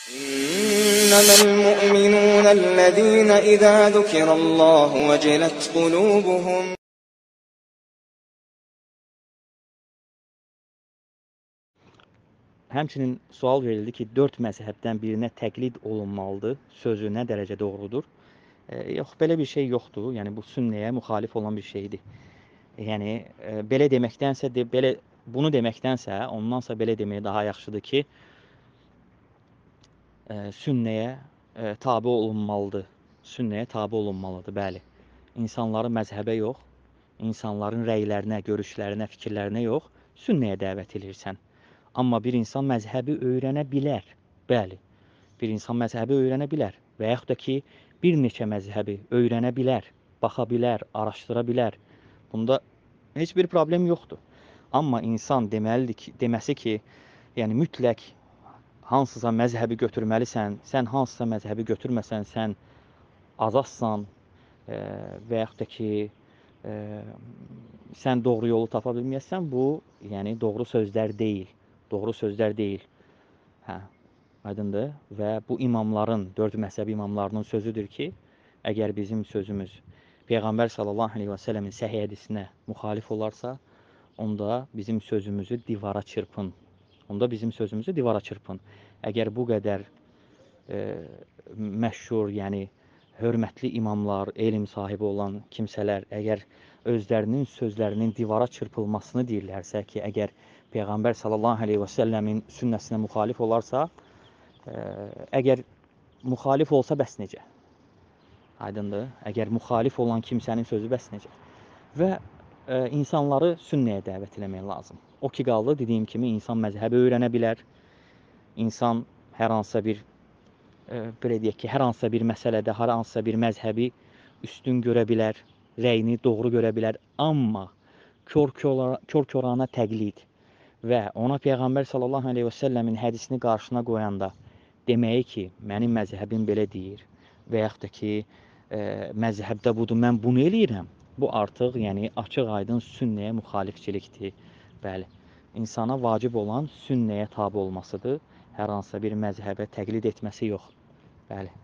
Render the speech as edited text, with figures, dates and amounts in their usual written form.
إنما المؤمنون الذين إذا ذكر الله وجلت قلوبهم. Həmçinin sual verildi ki, 4 məzhəbdən birinə təqlid olunmalıdır. Sözü nə dərəcə doğrudur? Yox, belə bir şey yoxdur. Yəni bu sünnəyə müxalif olan bir şeydir. Yəni belə deməkdənsə bunu deməkdənsə, ondansa belə demək daha yaxşıdır ki, sünnəyə tabe olunmalıdır. Sünnəyə tabe olunmalıdır, bəli. İnsanları məzhəbə yox, insanların rəylərinə, görüşlərinə, fikirlərinə yox, sünnəyə dəvət edirsən. Amma bir insan məzhəbi öyrənə bilər, bəli. Bir insan məzhəbi öyrənə bilər və yaxud da ki, bir neçə məzhəbi öyrənə bilər, baxa bilər, araşdıra bilər. Bunda heç bir problem yoxdur. Amma insan deməsi ki, yəni mütləq hansısa məzhəbi götürməlisən, sən hansısa məzhəbi götürməsən, sən azadsan və yaxud da ki, sən doğru yolu tapa bilməyəsən, bu yəni doğru sözlər deyil. Doğru sözlər deyil. Aydındır. Və bu imamların, 4 məzhəb imamlarının sözüdür ki, əgər bizim sözümüz Peyğəmbər sallallahu aleyhi və səlləmin səhih hədisinə müxalif olarsa, onda bizim sözümüzü divara çırpın. Əgər bu qədər məşhur, yəni hörmətli imamlar, elm sahibi olan kimsələr, əgər özlərinin sözlərinin divara çırpılmasını deyirlərsə ki, əgər Peyğəmbər sallallahu aleyhi və səlləmin sünnəsinə müxalif olarsa, əgər müxalif olsa bəs necə? Aydındır. Əgər müxalif olan kimsənin sözü bəs necə? Və insanları sünnəyə dəvət eləmək lazım. O ki qaldı, dediyim kimi, insan məzhəbi öyrənə bilər. İnsan hər hansısa bir, belə deyək ki, hər hansısa bir məsələdə, hər hansısa bir məzhəbi üstün görə bilər, rəyini doğru görə bilər. Amma kör-körana təqlid və ona Peyğəmbər sallallahu aleyhi və səlləmin hədisini qarşına qoyanda deməyi ki, mənim məzhəbim belə deyir və yaxud da ki, məzhəbdə budur, mən bunu eləyirəm. Bu artıq, yəni açıq aydın sünnəyə müxalifçilikdir. Bəli, insana vacib olan sünnəyə tabe olmasıdır. Hər hansısa bir məzhəbə təqlid etməsi yox. Bəli.